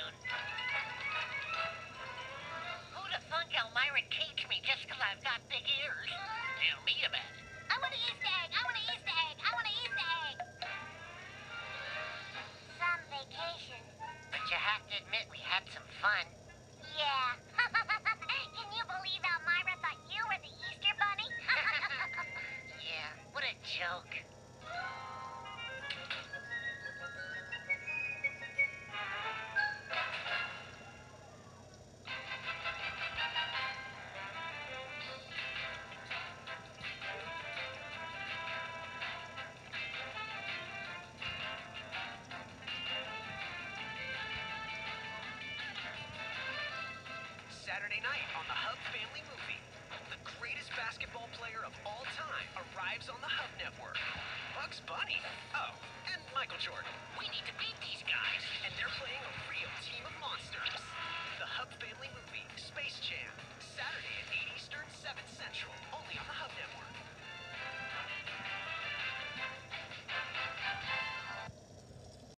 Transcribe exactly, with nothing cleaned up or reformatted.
soon. Who'd have thunk Elmira caged me just 'cause I've got big ears? Tell me about it. I want an Easter egg! I want an Easter egg! I want an Easter egg! Some vacation. But you have to admit we had some fun. Yeah. Can you believe Elmira thought you were the Easter Bunny? Yeah, what a joke. Saturday night on the Hub Family Movie. The greatest basketball player of all time arrives on the Hub Network. Bugs Bunny. Oh, and Michael Jordan. We need to beat these guys. And they're playing a real team of monsters. The Hub